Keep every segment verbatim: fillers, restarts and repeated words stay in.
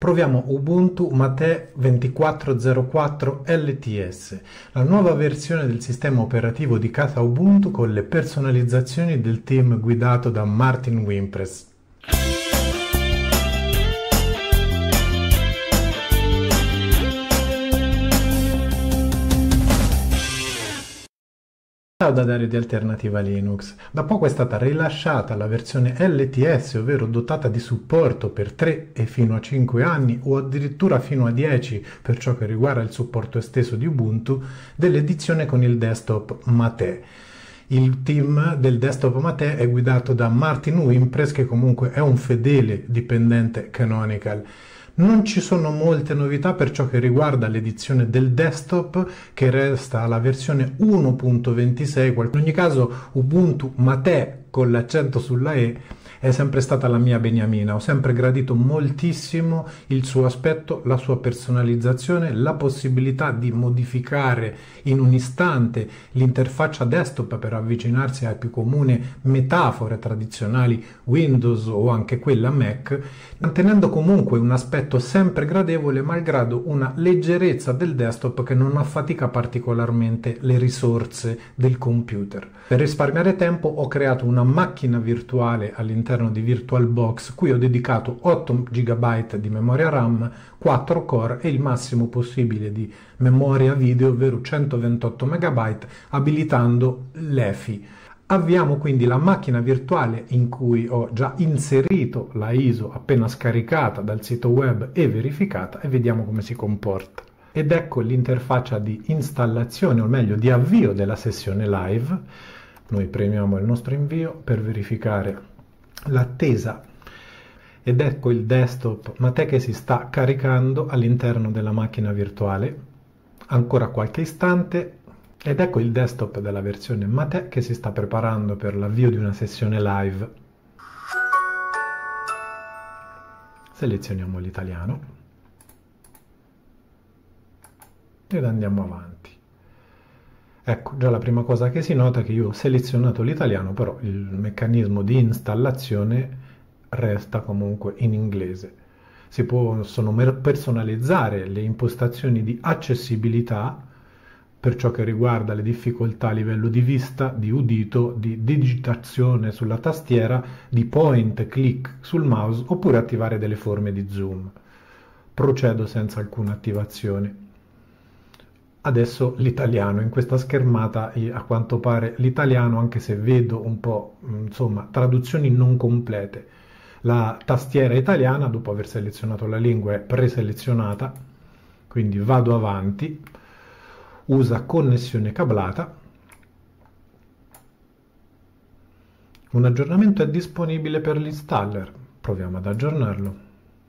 Proviamo Ubuntu Mate ventiquattro zero quattro L T S, la nuova versione del sistema operativo di casa Ubuntu con le personalizzazioni del team guidato da Martin Wimpress. Ciao da Dario di Alternativa Linux. Da poco è stata rilasciata la versione L T S, ovvero dotata di supporto per tre e fino a cinque anni o addirittura fino a dieci per ciò che riguarda il supporto esteso di Ubuntu, dell'edizione con il desktop Mate. Il team del desktop Mate è guidato da Martin Wimpress, che comunque è un fedele dipendente Canonical. Non ci sono molte novità per ciò che riguarda l'edizione del desktop, che resta la versione uno punto ventisei. In ogni caso Ubuntu Mate con l'accento sulla E è sempre stata la mia beniamina. Ho sempre gradito moltissimo il suo aspetto, la sua personalizzazione, la possibilità di modificare in un istante l'interfaccia desktop per avvicinarsi alle più comuni metafore tradizionali Windows o anche quella Mac, mantenendo comunque un aspetto sempre gradevole malgrado una leggerezza del desktop che non affatica particolarmente le risorse del computer. Per risparmiare tempo ho creato una macchina virtuale all'interno di VirtualBox, cui ho dedicato otto giga byte di memoria RAM, quattro core e il massimo possibile di memoria video, ovvero centoventotto mega byte, abilitando l'E F I. Avviamo quindi la macchina virtuale in cui ho già inserito la I S O appena scaricata dal sito web e verificata, e vediamo come si comporta. Ed ecco l'interfaccia di installazione, o meglio di avvio della sessione live. Noi premiamo il nostro invio per verificare l'attesa, ed ecco il desktop Mate che si sta caricando all'interno della macchina virtuale. Ancora qualche istante ed ecco il desktop della versione Mate che si sta preparando per l'avvio di una sessione live. Selezioniamo l'italiano ed andiamo avanti. Ecco, già la prima cosa che si nota è che io ho selezionato l'italiano, però il meccanismo di installazione resta comunque in inglese. Si possono personalizzare le impostazioni di accessibilità per ciò che riguarda le difficoltà a livello di vista, di udito, di digitazione sulla tastiera, di point click sul mouse, oppure attivare delle forme di zoom. Procedo senza alcuna attivazione. Adesso l'italiano. In questa schermata a quanto pare l'italiano, anche se vedo un po' insomma traduzioni non complete. La tastiera italiana, dopo aver selezionato la lingua, è preselezionata, quindi vado avanti, usa connessione cablata. Un aggiornamento è disponibile per l'installer, proviamo ad aggiornarlo.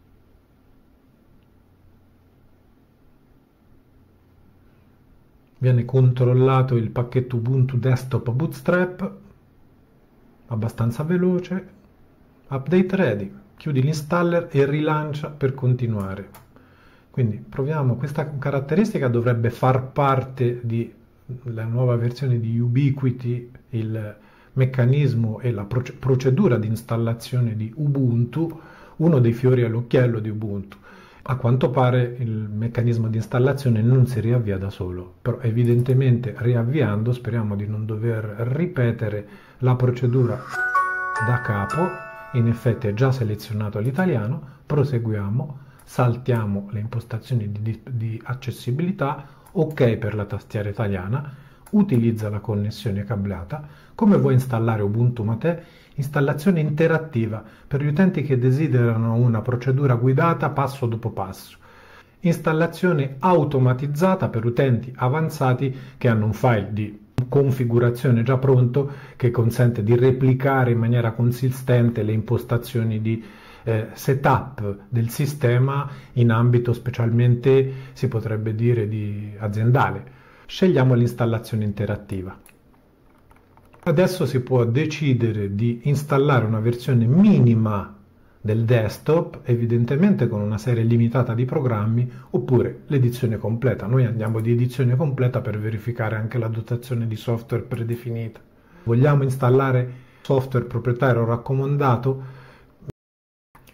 Viene controllato il pacchetto Ubuntu Desktop Bootstrap, abbastanza veloce. Update ready, chiudi l'installer e rilancia per continuare. Quindi proviamo, questa caratteristica dovrebbe far parte della nuova versione di Ubiquiti, il meccanismo e la procedura di installazione di Ubuntu, uno dei fiori all'occhiello di Ubuntu. A quanto pare il meccanismo di installazione non si riavvia da solo, però evidentemente riavviando speriamo di non dover ripetere la procedura da capo. In effetti è già selezionato l'italiano, proseguiamo, saltiamo le impostazioni di, di, di accessibilità, ok per la tastiera italiana, utilizza la connessione cablata. Come vuoi installare Ubuntu Mate? Installazione interattiva per gli utenti che desiderano una procedura guidata passo dopo passo. Installazione automatizzata per utenti avanzati che hanno un file di configurazione già pronto che consente di replicare in maniera consistente le impostazioni di eh, setup del sistema in ambito specialmente, si potrebbe dire, di aziendale. Scegliamo l'installazione interattiva. Adesso si può decidere di installare una versione minima del desktop, evidentemente con una serie limitata di programmi, oppure l'edizione completa. Noi andiamo di edizione completa per verificare anche la dotazione di software predefinita. Vogliamo installare software proprietario raccomandato?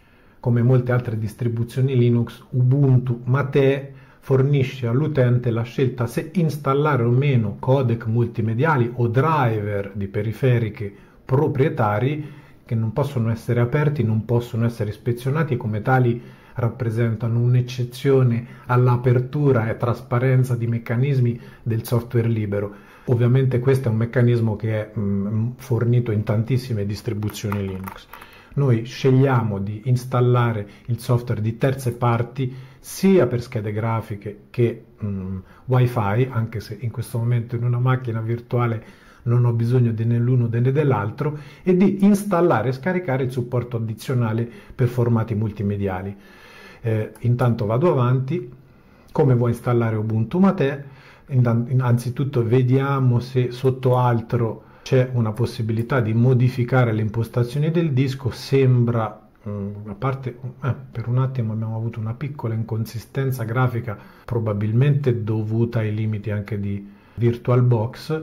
come molte altre distribuzioni Linux, Ubuntu Mate fornisce all'utente la scelta se installare o meno codec multimediali o driver di periferiche proprietari che non possono essere aperti, non possono essere ispezionati e come tali rappresentano un'eccezione all'apertura e trasparenza di meccanismi del software libero. Ovviamente questo è un meccanismo che è mh, fornito in tantissime distribuzioni Linux. Noi scegliamo di installare il software di terze parti sia per schede grafiche che mh, Wi-Fi, anche se in questo momento in una macchina virtuale non ho bisogno né dell'uno né dell'altro, e di installare e scaricare il supporto addizionale per formati multimediali. Eh, intanto vado avanti. Come vuoi installare Ubuntu Mate? Innanzitutto vediamo se sotto altro c'è una possibilità di modificare le impostazioni del disco. Sembra, mh, a parte eh, per un attimo abbiamo avuto una piccola inconsistenza grafica, probabilmente dovuta ai limiti anche di VirtualBox.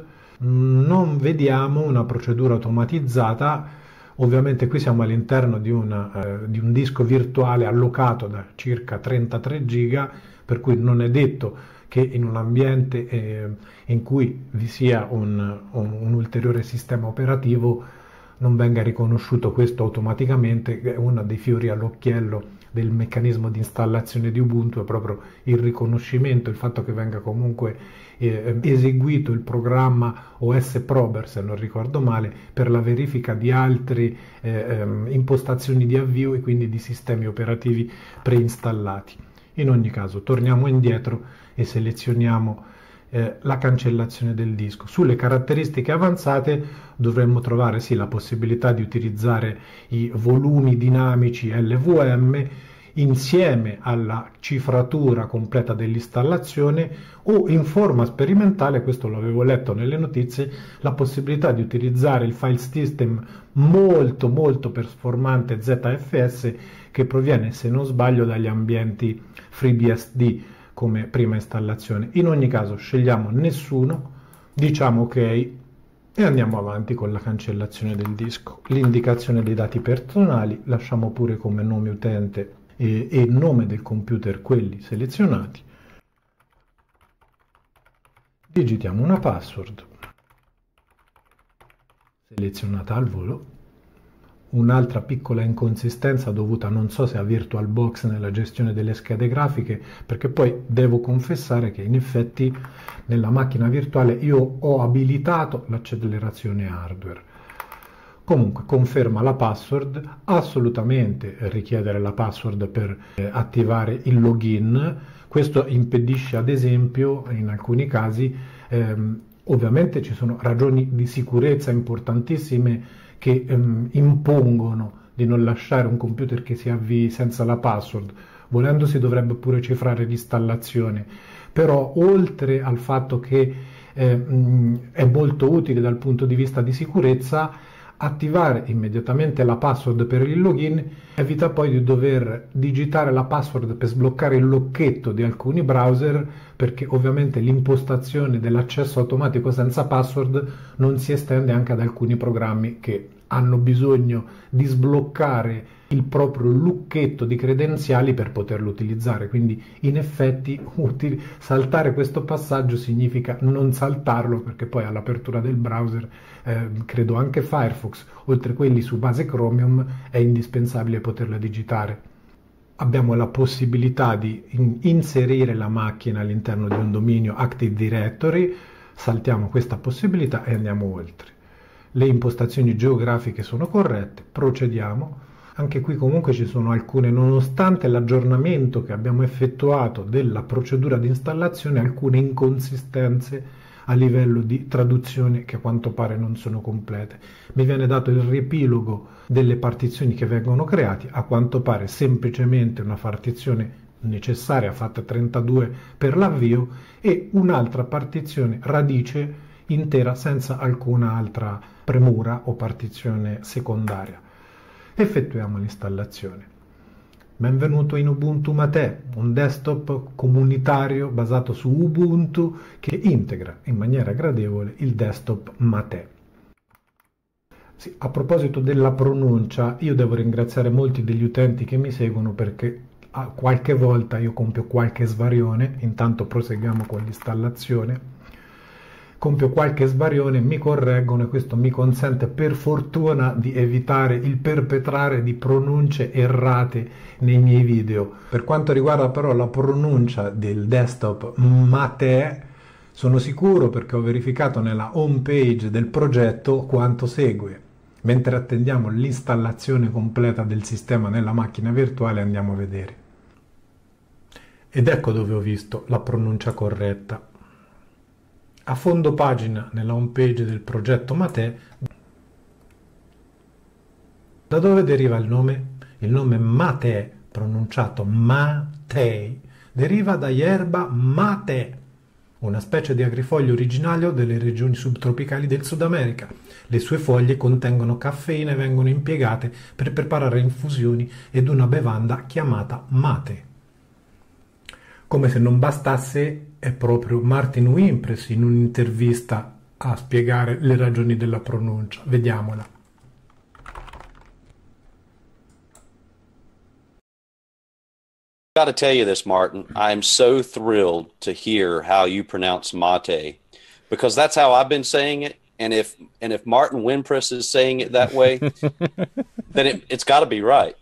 Non vediamo una procedura automatizzata. Ovviamente qui siamo all'interno di, eh, di un disco virtuale allocato da circa trentatré giga, per cui non è detto che in un ambiente eh, in cui vi sia un, un, un ulteriore sistema operativo non venga riconosciuto questo automaticamente. Uno dei fiori all'occhiello del meccanismo di installazione di Ubuntu è proprio il riconoscimento, il fatto che venga comunque eh, eseguito il programma O S Prober, se non ricordo male, per la verifica di altre eh, impostazioni di avvio e quindi di sistemi operativi preinstallati. In ogni caso torniamo indietro e selezioniamo eh, la cancellazione del disco. Sulle caratteristiche avanzate dovremmo trovare sì la possibilità di utilizzare i volumi dinamici L V M insieme alla cifratura completa dell'installazione, o in forma sperimentale, questo l'avevo letto nelle notizie, la possibilità di utilizzare il file system molto molto performante Z F S che proviene, se non sbaglio, dagli ambienti FreeBSD come prima installazione. In ogni caso scegliamo nessuno, diciamo ok e andiamo avanti con la cancellazione del disco. L'indicazione dei dati personali lasciamo pure come nome utente e, e nome del computer quelli selezionati. Digitiamo una password selezionata al volo. Un'altra piccola inconsistenza dovuta non so se a VirtualBox nella gestione delle schede grafiche, perché poi devo confessare che in effetti nella macchina virtuale io ho abilitato l'accelerazione hardware. Comunque conferma la password, assolutamente richiedere la password per eh, attivare il login. Questo impedisce ad esempio in alcuni casi, ehm, ovviamente ci sono ragioni di sicurezza importantissime che ehm, impongono di non lasciare un computer che si avvii senza la password. Volendo si dovrebbe pure cifrare l'installazione, però oltre al fatto che eh, mh, è molto utile dal punto di vista di sicurezza, attivare immediatamente la password per il login evita poi di dover digitare la password per sbloccare il lucchetto di alcuni browser, perché ovviamente l'impostazione dell'accesso automatico senza password non si estende anche ad alcuni programmi che hanno bisogno di sbloccare il proprio lucchetto di credenziali per poterlo utilizzare. Quindi in effetti utile, saltare questo passaggio significa non saltarlo, perché poi all'apertura del browser, eh, credo anche Firefox, oltre a quelli su base Chromium, è indispensabile poterla digitare. Abbiamo la possibilità di in- inserire la macchina all'interno di un dominio Active Directory, saltiamo questa possibilità e andiamo oltre. Le impostazioni geografiche sono corrette, procediamo. Anche qui comunque ci sono alcune, nonostante l'aggiornamento che abbiamo effettuato della procedura di installazione, alcune inconsistenze a livello di traduzione che a quanto pare non sono complete. Mi viene dato il riepilogo delle partizioni che vengono create, a quanto pare semplicemente una partizione necessaria fatta trentadue per l'avvio e un'altra partizione radice intera senza alcuna altra premura o partizione secondaria. Effettuiamo l'installazione. Benvenuto in Ubuntu Mate, un desktop comunitario basato su Ubuntu che integra in maniera gradevole il desktop Mate. Sì, a proposito della pronuncia, io devo ringraziare molti degli utenti che mi seguono perché a qualche volta io compio qualche svarione, intanto proseguiamo con l'installazione, compio qualche svarione, mi correggono e questo mi consente per fortuna di evitare il perpetrare di pronunce errate nei miei video. Per quanto riguarda però la pronuncia del desktop Mate, sono sicuro perché ho verificato nella home page del progetto quanto segue. Mentre attendiamo l'installazione completa del sistema nella macchina virtuale andiamo a vedere. Ed ecco dove ho visto la pronuncia corretta. A fondo pagina nella home page del progetto Mate, da dove deriva il nome? Il nome Mate, pronunciato Matei, deriva da Yerba Mate, una specie di agrifoglio originario delle regioni subtropicali del Sud America. Le sue foglie contengono caffeina e vengono impiegate per preparare infusioni ed una bevanda chiamata mate. Come se non bastasse, è proprio Martin Wimpress in un'intervista a spiegare le ragioni della pronuncia. Vediamola. Got to tell you this, Martin. I'm so thrilled to hear how you pronounce mate, because that's how I've been saying it. And if and if Martin Wimpress is saying it that way, then it, it's got to be right.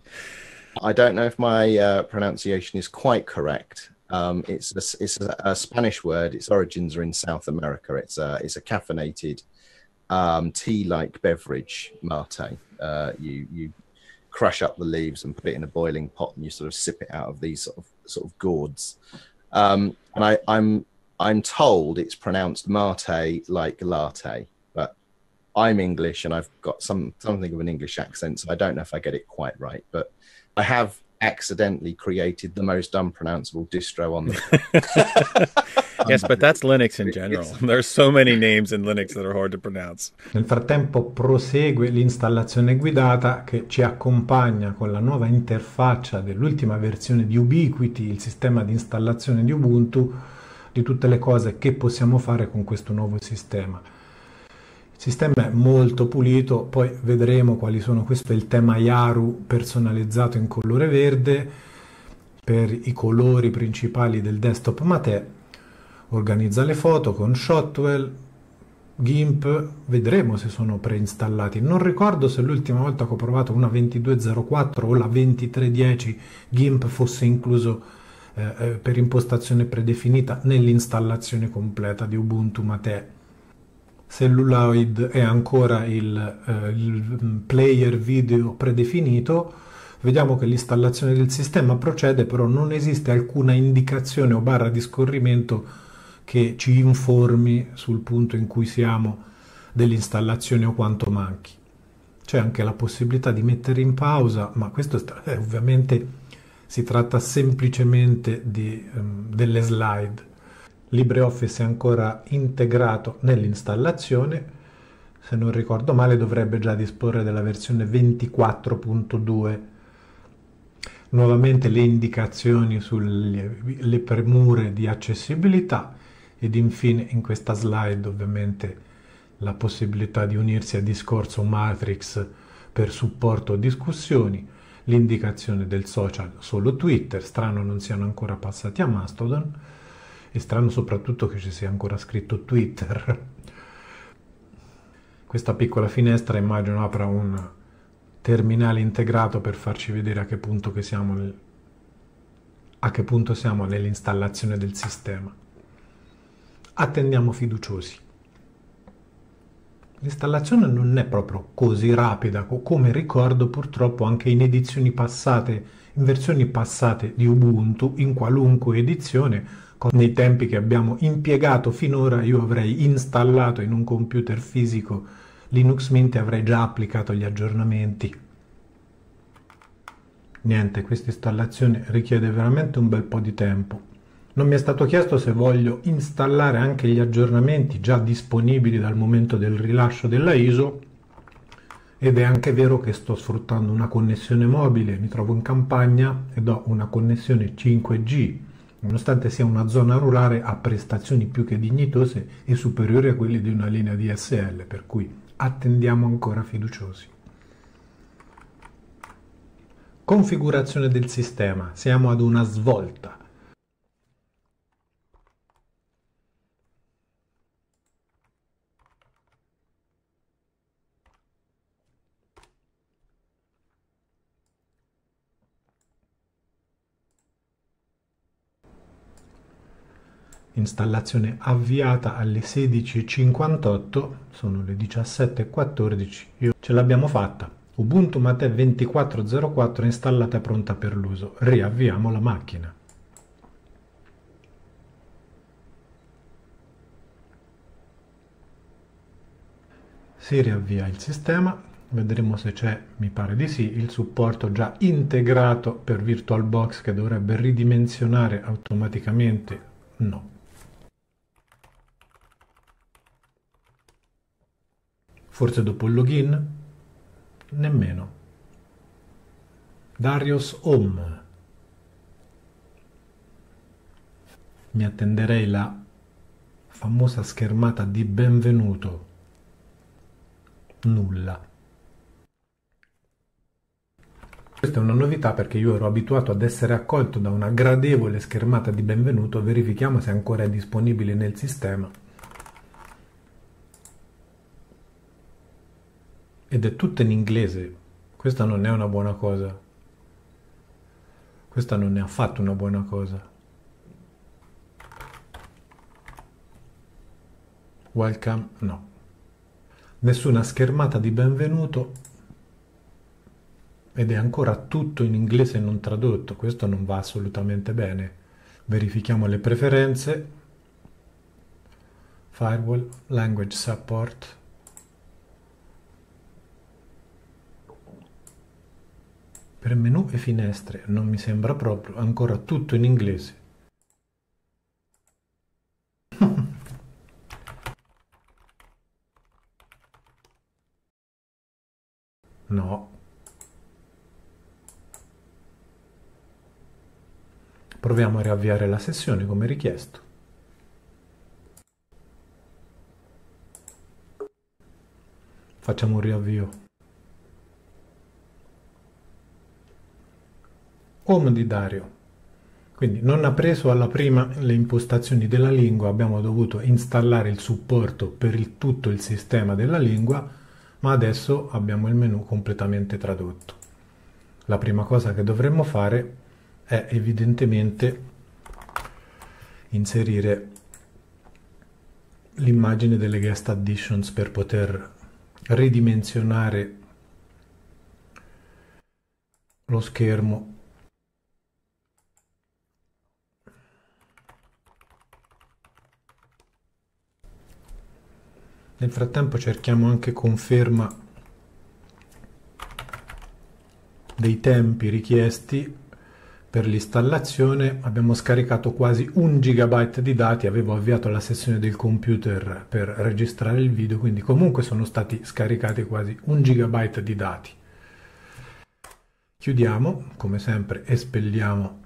I don't know if my uh, pronunciation is quite correct. Um, it's a, it's a, a Spanish word. Its origins are in South America. It's a it's a caffeinated um, tea-like beverage, mate. Uh, you you. crush up the leaves and put it in a boiling pot, and you sort of sip it out of these sort of sort of gourds. Um, and I, I'm I'm told it's pronounced mate like latte, but I'm English and I've got some something of an English accent, so I don't know if I get it quite right. But I have accidentally created the most unpronounceable distro on the Yes, but that's Linux in general. There's so many names in Linux that are hard to pronounce. Nel frattempo prosegue l'installazione guidata che ci accompagna con la nuova interfaccia dell'ultima versione di Ubiquiti, il sistema di installazione di Ubuntu, di tutte le cose che possiamo fare con questo nuovo sistema. Il sistema è molto pulito, poi vedremo quali sono. Questo è il tema Yaru personalizzato in colore verde per i colori principali del desktop Mate. Organizza le foto con Shotwell, GIMP, vedremo se sono preinstallati. Non ricordo se l'ultima volta che ho provato una ventidue zero quattro o la ventitré dieci GIMP fosse incluso eh, per impostazione predefinita nell'installazione completa di Ubuntu Mate. Celluloid è ancora il, eh, il player video predefinito. Vediamo che l'installazione del sistema procede, però non esiste alcuna indicazione o barra di scorrimento che ci informi sul punto in cui siamo dell'installazione o quanto manchi. C'è anche la possibilità di mettere in pausa, ma questo è, ovviamente si tratta semplicemente di, um, delle slide. LibreOffice è ancora integrato nell'installazione, se non ricordo male dovrebbe già disporre della versione ventiquattro punto due. Nuovamente le indicazioni sulle le premure di accessibilità ed infine in questa slide ovviamente la possibilità di unirsi a Discorso Matrix per supporto o discussioni, l'indicazione del social solo Twitter, strano non siano ancora passati a Mastodon e strano soprattutto che ci sia ancora scritto Twitter. Questa piccola finestra immagino apra un terminale integrato per farci vedere a che punto che siamo nel, a che punto siamo nell'installazione del sistema. Attendiamo fiduciosi. L'installazione non è proprio così rapida come ricordo purtroppo anche in edizioni passate, in versioni passate di Ubuntu, in qualunque edizione, con nei tempi che abbiamo impiegato finora io avrei installato in un computer fisico Linux Mint e avrei già applicato gli aggiornamenti. Niente, questa installazione richiede veramente un bel po' di tempo. Non mi è stato chiesto se voglio installare anche gli aggiornamenti già disponibili dal momento del rilascio della I S O, ed è anche vero che sto sfruttando una connessione mobile, mi trovo in campagna ed ho una connessione cinque G, nonostante sia una zona rurale ha prestazioni più che dignitose e superiori a quelle di una linea D S L, per cui Attendiamo ancora fiduciosi. Configurazione del sistema. Siamo ad una svolta. Installazione avviata alle sedici e cinquantotto, sono le diciassette e quattordici, io ce l'abbiamo fatta. Ubuntu Mate ventiquattro zero quattro installata e pronta per l'uso. Riavviamo la macchina. Si riavvia il sistema, vedremo se c'è, mi pare di sì, il supporto già integrato per VirtualBox che dovrebbe ridimensionare automaticamente. No. Forse dopo il login? Nemmeno. Darius Home. Mi attenderei la famosa schermata di benvenuto. Nulla. Questa è una novità perché io ero abituato ad essere accolto da una gradevole schermata di benvenuto. Verifichiamo se ancora è disponibile nel sistema. Ed è tutto in inglese. Questa non è una buona cosa. Questa non è affatto una buona cosa. Welcome, no. Nessuna schermata di benvenuto ed è ancora tutto in inglese non tradotto. Questo non va assolutamente bene. Verifichiamo le preferenze. Firewall, Language Support. Per menu e finestre non mi sembra proprio, ancora tutto in inglese. No. Proviamo a riavviare la sessione come richiesto. Facciamo un riavvio. Home di Dario. Quindi non ha preso alla prima le impostazioni della lingua, abbiamo dovuto installare il supporto per il, tutto il sistema della lingua, ma adesso abbiamo il menu completamente tradotto. La prima cosa che dovremmo fare è evidentemente inserire l'immagine delle guest additions per poter ridimensionare lo schermo. Nel frattempo cerchiamo anche conferma dei tempi richiesti per l'installazione. Abbiamo scaricato quasi un gigabyte di dati, avevo avviato la sessione del computer per registrare il video, quindi comunque sono stati scaricati quasi un gigabyte di dati. Chiudiamo, come sempre espelliamo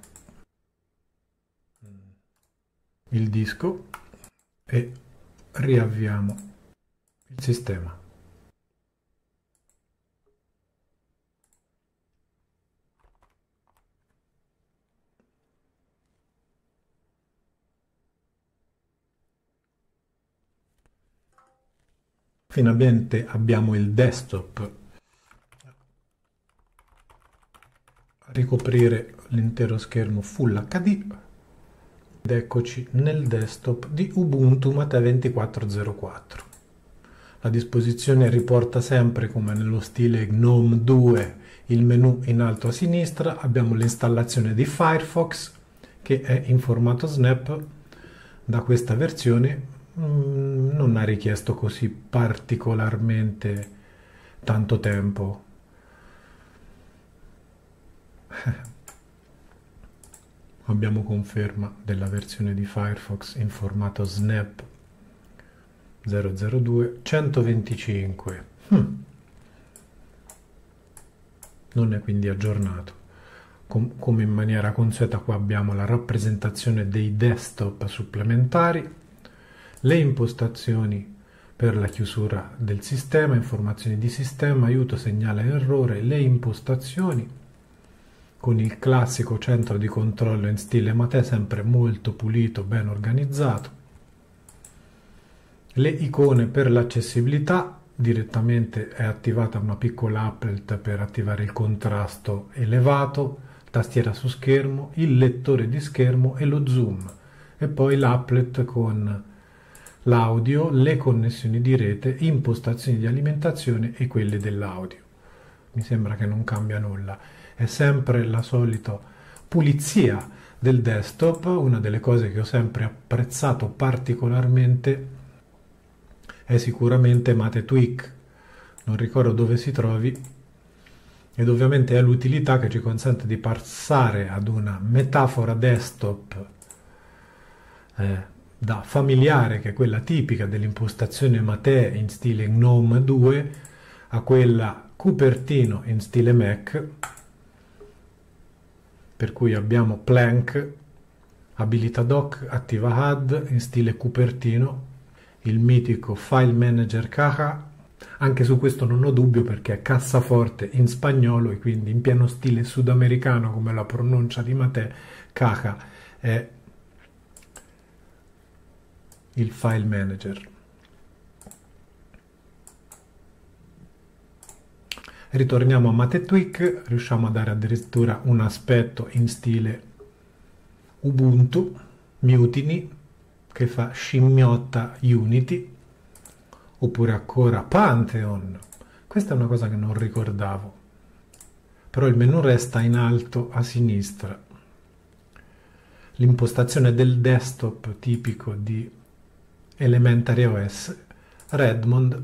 il disco e riavviamo il sistema. Finalmente abbiamo il desktop a ricoprire l'intero schermo Full acca di ed eccoci nel desktop di Ubuntu Mate ventiquattro zero quattro. La disposizione riporta sempre, come nello stile GNOME due, il menu in alto a sinistra. Abbiamo l'installazione di Firefox che è in formato snap. Da questa versione mh, non ha richiesto così particolarmente tanto tempo. Abbiamo conferma della versione di Firefox in formato snap zero zero due centoventicinque. Hmm. Non è quindi aggiornato. Com come in maniera consueta qua abbiamo la rappresentazione dei desktop supplementari, le impostazioni per la chiusura del sistema, informazioni di sistema, aiuto, segnale errore, le impostazioni, con il classico centro di controllo in stile Mate, sempre molto pulito, ben organizzato. Le icone per l'accessibilità, direttamente è attivata una piccola applet per attivare il contrasto elevato, tastiera su schermo, il lettore di schermo e lo zoom, e poi l'applet con l'audio, le connessioni di rete, impostazioni di alimentazione e quelle dell'audio. Mi sembra che non cambia nulla, è sempre la solita pulizia del desktop. Una delle cose che ho sempre apprezzato particolarmente è sicuramente Mate Tweak, non ricordo dove si trovi, ed ovviamente è l'utilità che ci consente di passare ad una metafora desktop eh, da familiare, che è quella tipica dell'impostazione Mate in stile GNOME due, a quella Cupertino in stile Mac, per cui abbiamo Plank, abilita doc, attiva H U D in stile Cupertino, il mitico File Manager Caja. Anche su questo non ho dubbio, perché è cassaforte in spagnolo e quindi in pieno stile sudamericano come la pronuncia di Mate. Caja è il file manager. Ritorniamo a Mate Tweak, riusciamo a dare addirittura un aspetto in stile Ubuntu, Mutiny, che fa scimmiotta Unity, oppure ancora Pantheon. Questa è una cosa che non ricordavo, però il menu resta in alto a sinistra. L'impostazione del desktop tipico di Elementary O S, Redmond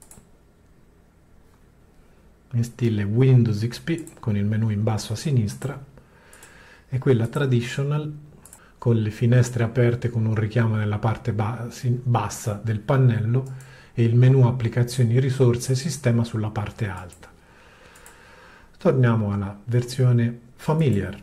in stile Windows X P con il menu in basso a sinistra, e quella traditional con le finestre aperte con un richiamo nella parte bassa del pannello e il menu applicazioni, risorse e sistema sulla parte alta. Torniamo alla versione familiar.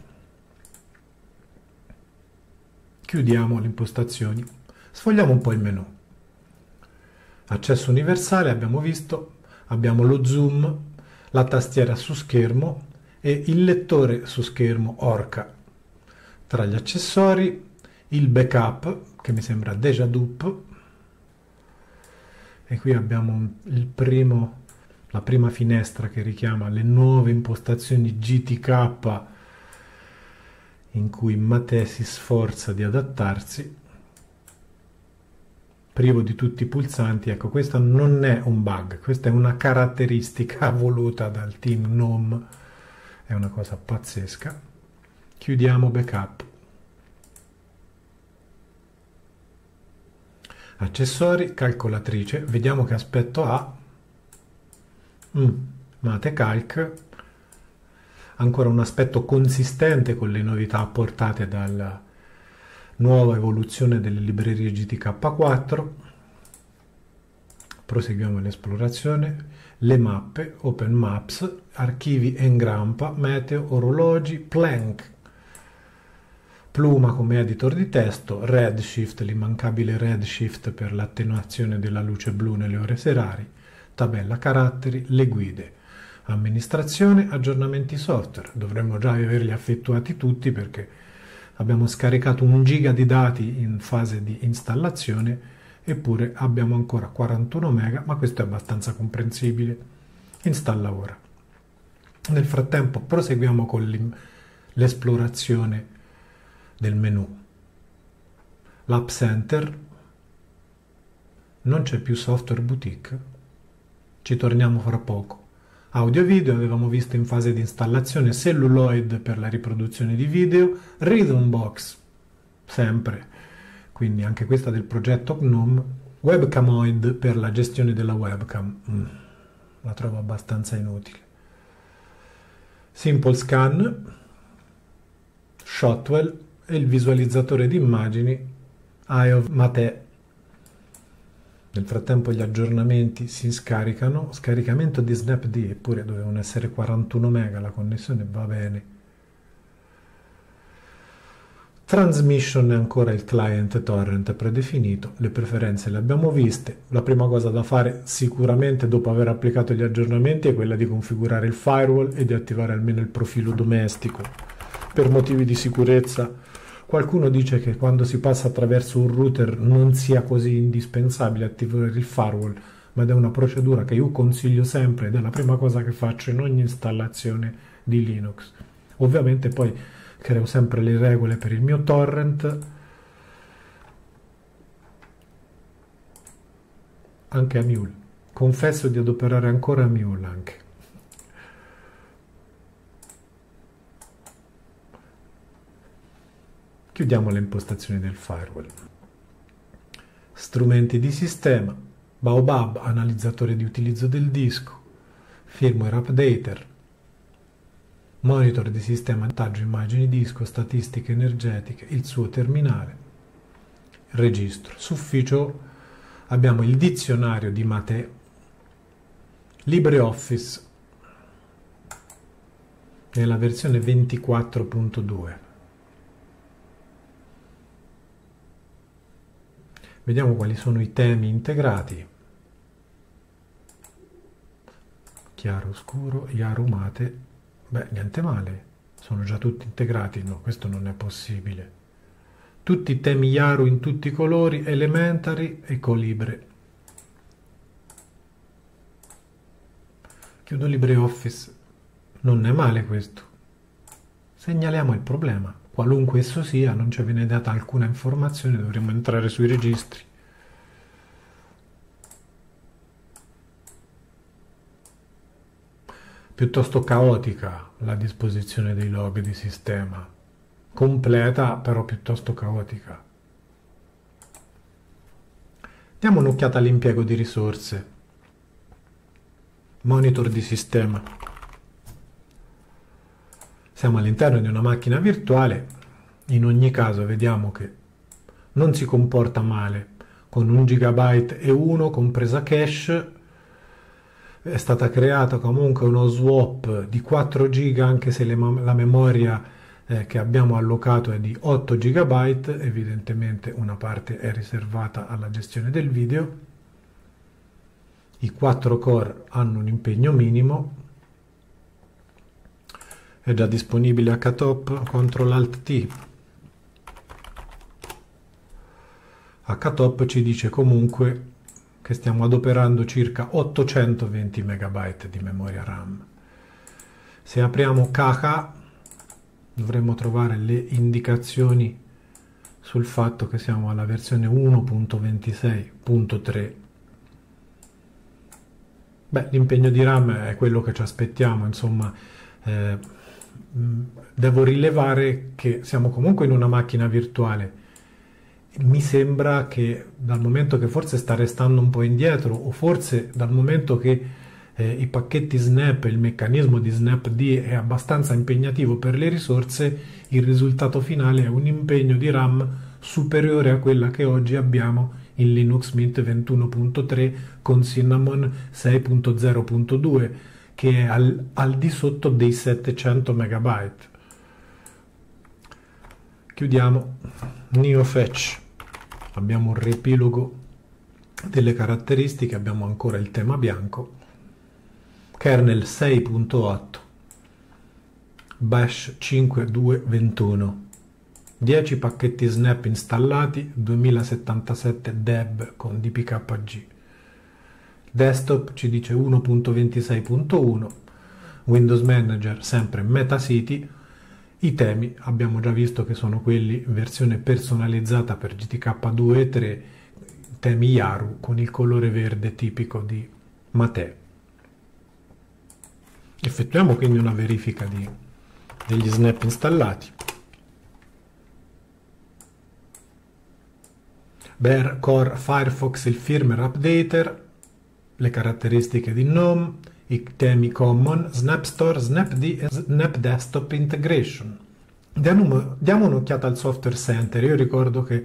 Chiudiamo le impostazioni. Sfogliamo un po' il menu. Accesso universale, abbiamo visto, abbiamo lo zoom, la tastiera su schermo e il lettore su schermo Orca. Tra gli accessori il backup, che mi sembra Deja Dup, e qui abbiamo il primo, la prima finestra che richiama le nuove impostazioni G T K in cui Mate si sforza di adattarsi, privo di tutti i pulsanti. Ecco, questo non è un bug, questa è una caratteristica voluta dal team GNOME, è una cosa pazzesca. Chiudiamo backup. Accessori, calcolatrice, vediamo che aspetto ha. Mm, Mate Calc, ancora un aspetto consistente con le novità apportate dalla nuova evoluzione delle librerie G T K quattro. Proseguiamo l'esplorazione, le mappe, Open Maps, archivi Engrampa, meteo, orologi, Plank, Pluma come editor di testo, Redshift, l'immancabile Redshift per l'attenuazione della luce blu nelle ore serali, tabella caratteri, le guide, amministrazione, aggiornamenti software. Dovremmo già averli effettuati tutti perché abbiamo scaricato un giga di dati in fase di installazione, eppure abbiamo ancora quarantuno mega, ma questo è abbastanza comprensibile. Installa ora. Nel frattempo proseguiamo con l'esplorazione del menu. L'App Center, non c'è più Software Boutique, ci torniamo fra poco. Audio video avevamo visto in fase di installazione, Celluloid per la riproduzione di video, Rhythmbox sempre, quindi anche questa del progetto GNOME, Webcamoid per la gestione della webcam, mm, la trovo abbastanza inutile. Simple Scan, Shotwell e il visualizzatore di immagini Eye of Mate. Nel frattempo gli aggiornamenti si scaricano, scaricamento di Snapd, eppure dovevano essere quarantuno mega, la connessione va bene. Transmission è ancora il client torrent predefinito, le preferenze le abbiamo viste. La prima cosa da fare sicuramente dopo aver applicato gli aggiornamenti è quella di configurare il firewall e di attivare almeno il profilo domestico. Per motivi di sicurezza, qualcuno dice che quando si passa attraverso un router non sia così indispensabile attivare il firewall, ma è una procedura che io consiglio sempre ed è la prima cosa che faccio in ogni installazione di Linux. Ovviamente poi creo sempre le regole per il mio torrent, anche a Mule. Confesso di adoperare ancora a Mule anche. Chiudiamo le impostazioni del firewall. Strumenti di sistema, Baobab, analizzatore di utilizzo del disco, firmware updater, monitor di sistema, montaggio immagini disco, statistiche energetiche, il suo terminale, registro. Sufficio abbiamo il dizionario di Mate, LibreOffice nella versione ventiquattro punto due. Vediamo quali sono i temi integrati. Chiaro, scuro, Yaru, Mate. Beh, niente male, sono già tutti integrati. No, questo non è possibile. Tutti i temi Yaru in tutti i colori, Elementary e Colibre. Chiudo LibreOffice. Non è male questo. Segnaliamo il problema. Qualunque esso sia, non ci viene data alcuna informazione, dovremo entrare sui registri. Piuttosto caotica la disposizione dei log di sistema, completa però piuttosto caotica. Diamo un'occhiata all'impiego di risorse. Monitor di sistema. Siamo all'interno di una macchina virtuale, in ogni caso vediamo che non si comporta male, con un gigabyte e uno compresa cache. È stata creata comunque uno swap di quattro giga, anche se le, la memoria eh, che abbiamo allocato è di otto gigabyte, evidentemente una parte è riservata alla gestione del video. I quattro core hanno un impegno minimo, è già disponibile H T O P, control alt T. H T O P ci dice comunque che stiamo adoperando circa ottocentoventi megabyte di memoria RAM. Se apriamo K H dovremmo trovare le indicazioni sul fatto che siamo alla versione uno punto ventisei punto tre. Beh, l'impegno di RAM è quello che ci aspettiamo, insomma. Eh, devo rilevare che siamo comunque in una macchina virtuale. Mi sembra che dal momento che forse sta restando un po' indietro, o forse dal momento che eh, i pacchetti Snap, il meccanismo di snapd è abbastanza impegnativo per le risorse, il risultato finale è un impegno di RAM superiore a quella che oggi abbiamo in Linux Mint ventuno punto tre con Cinnamon sei punto zero punto due, che è al, al di sotto dei settecento megabyte. Chiudiamo NeoFetch. Abbiamo un riepilogo delle caratteristiche, abbiamo ancora il tema bianco, kernel sei punto otto, bash cinque punto due punto ventuno, dieci pacchetti snap installati, duemilasettantasette deb con D P K G, desktop ci dice uno punto ventisei punto uno, Windows Manager sempre Metacity. I temi abbiamo già visto che sono quelli in versione personalizzata per G T K due e tre, temi Yaru con il colore verde tipico di Mate. Effettuiamo quindi una verifica di, degli snap installati. Bear Core Firefox, il firmware updater, le caratteristiche di Gnome, i temi common, Snap Store, snapd e Snap Desktop Integration. Diamo, diamo un'occhiata al Software Center. Io ricordo che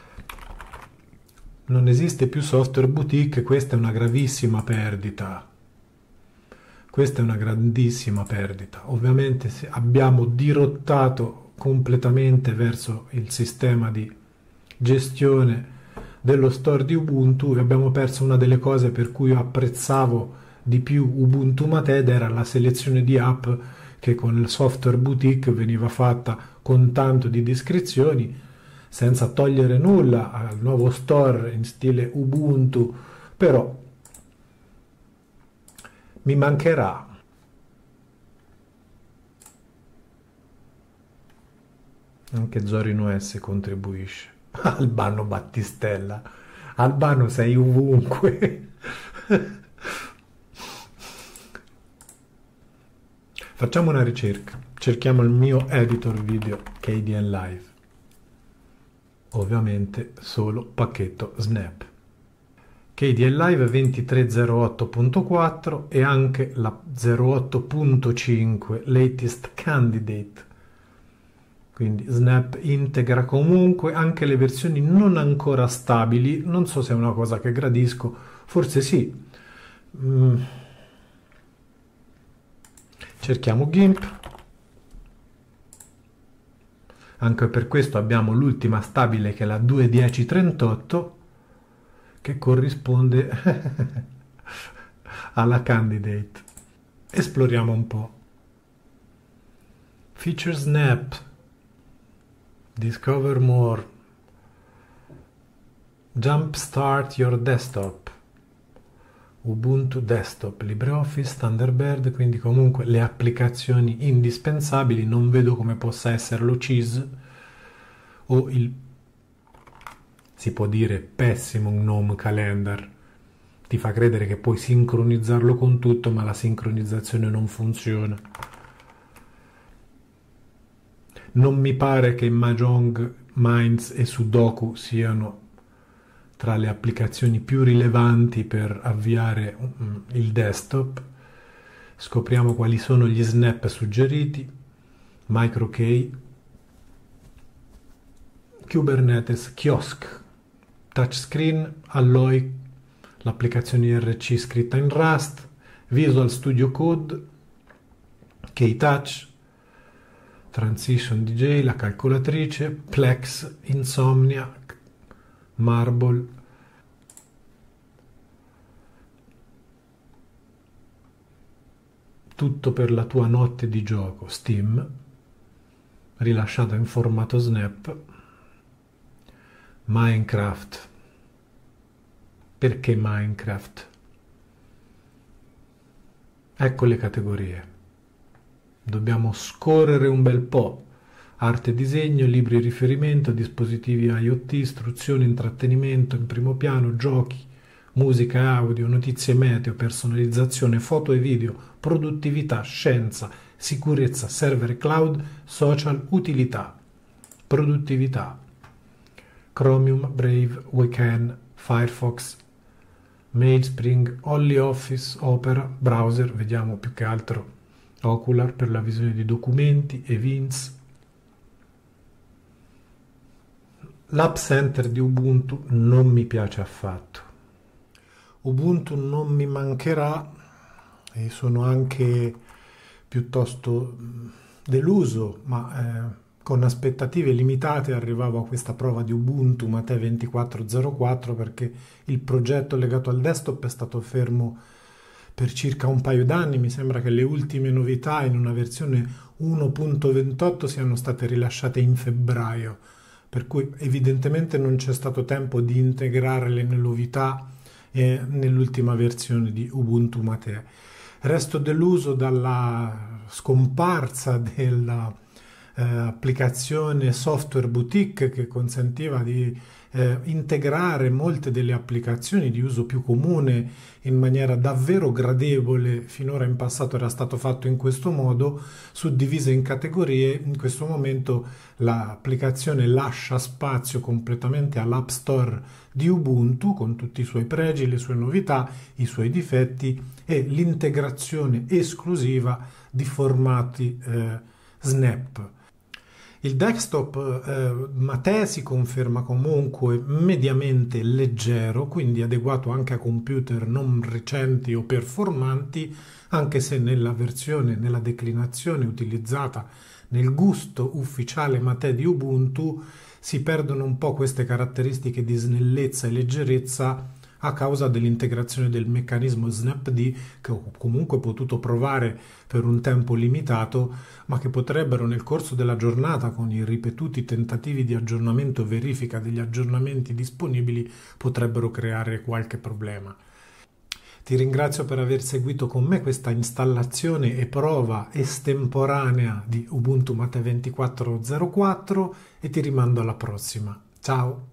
non esiste più software boutique, questa è una gravissima perdita. Questa è una grandissima perdita. Ovviamente abbiamo dirottato completamente verso il sistema di gestione dello store di Ubuntu e abbiamo perso una delle cose per cui io apprezzavo di più Ubuntu Mate, ed era la selezione di app che con il software boutique veniva fatta con tanto di descrizioni, senza togliere nulla al nuovo store in stile Ubuntu, però mi mancherà. Anche Zorino S contribuisce. Albano Battistella, Albano sei ovunque. Facciamo una ricerca, cerchiamo il mio editor video K D N Live, ovviamente solo pacchetto Snap. K D N Live ventitré zero otto punto quattro e anche la zero otto punto cinque Latest Candidate. Quindi Snap integra comunque anche le versioni non ancora stabili. Non so se è una cosa che gradisco, forse sì. Mm. Cerchiamo GIMP. Anche per questo abbiamo l'ultima stabile che è la due dieci trentotto, che corrisponde alla candidate. Esploriamo un po'. Feature Snap. Discover more. Jumpstart your desktop. Ubuntu Desktop, LibreOffice, Thunderbird, quindi comunque le applicazioni indispensabili. Non vedo come possa essere lo C I S o il, si può dire, pessimo Gnome Calendar. Ti fa credere che puoi sincronizzarlo con tutto, ma la sincronizzazione non funziona. Non mi pare che Mahjong, Minds e Sudoku siano tra le applicazioni più rilevanti per avviare um, il desktop. Scopriamo quali sono gli snap suggeriti. MicroK, Kubernetes, Kiosk, Touchscreen, Alloy, l'applicazione I R C scritta in Rust, Visual Studio Code, K-Touch, Transition D J, la calcolatrice, Plex, Insomnia, Marble, tutto per la tua notte di gioco, Steam, rilasciato in formato Snap, Minecraft. Perché Minecraft? Ecco le categorie. Dobbiamo scorrere un bel po'. Arte e disegno, libri di riferimento, dispositivi IoT, istruzioni, intrattenimento in primo piano, giochi, musica e audio, notizie meteo, personalizzazione, foto e video, produttività, scienza, sicurezza, server cloud, social, utilità. Produttività. Chromium, Brave, Weekend, Firefox, MailSpring, OnlyOffice, Opera, browser, vediamo più che altro Okular per la visione di documenti, Evince. L'App Center di Ubuntu non mi piace affatto. Ubuntu non mi mancherà e sono anche piuttosto deluso, ma eh, con aspettative limitate arrivavo a questa prova di Ubuntu Mate ventiquattro zero quattro perché il progetto legato al desktop è stato fermo per circa un paio d'anni. Mi sembra che le ultime novità in una versione uno punto ventotto siano state rilasciate in febbraio, per cui evidentemente non c'è stato tempo di integrare le novità eh, nell'ultima versione di Ubuntu Mate. Resto deluso dalla scomparsa della eh, applicazione Software Boutique che consentiva di eh, integrare molte delle applicazioni di uso più comune in maniera davvero gradevole. Finora in passato era stato fatto in questo modo, suddivise in categorie. In questo momento l'applicazione lascia spazio completamente all'App Store di Ubuntu con tutti i suoi pregi, le sue novità, i suoi difetti e l'integrazione esclusiva di formati eh, Snap. Il desktop eh, Mate si conferma comunque mediamente leggero, quindi adeguato anche a computer non recenti o performanti, anche se nella versione, nella declinazione utilizzata nel gusto ufficiale Mate di Ubuntu si perdono un po' queste caratteristiche di snellezza e leggerezza a causa dell'integrazione del meccanismo snapd che ho comunque potuto provare per un tempo limitato, ma che potrebbero nel corso della giornata, con i ripetuti tentativi di aggiornamento e verifica degli aggiornamenti disponibili, potrebbero creare qualche problema. Ti ringrazio per aver seguito con me questa installazione e prova estemporanea di Ubuntu Mate ventiquattro zero quattro e ti rimando alla prossima. Ciao!